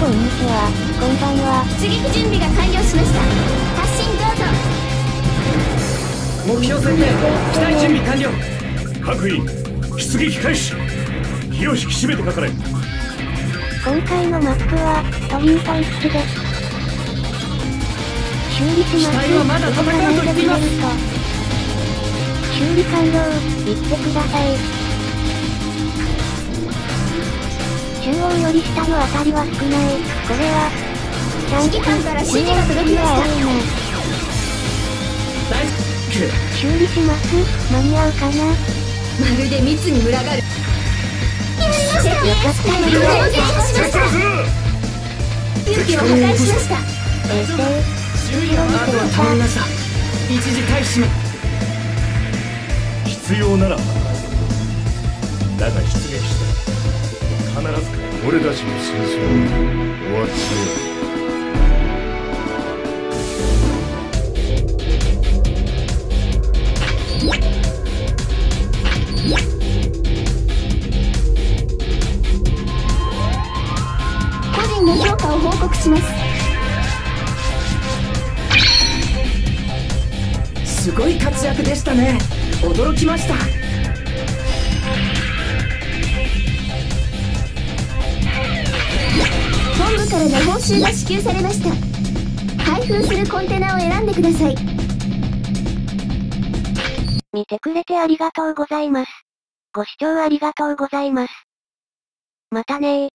こんにちは、こんばんは。 出撃準備が完了しました。発進どうぞ。 目標設定、機体準備完了。 各員、出撃開始。気を引き締めてかかれ。 今回のマップは、トリントン基地です。修理します。 機体はまだ戦うと言っています。 修理完了、言ってください。中央より下の当たりは少ない。これは、 指揮官から指示が届きました。 修理します。間に合うかな。 まるで密に群がる。やりました。 よかったよ。 勇気を破壊しました。 終了。あとは頼みました。一時退避します。 必要ならだが出撃したら必ず俺たちの戦争を終わってやる。 個人の評価を報告します。 すごい活躍でしたね。驚きました。 本部からの報酬が支給されました。開封するコンテナを選んでください。 見てくれてありがとうございます。ご視聴ありがとうございます。またねー。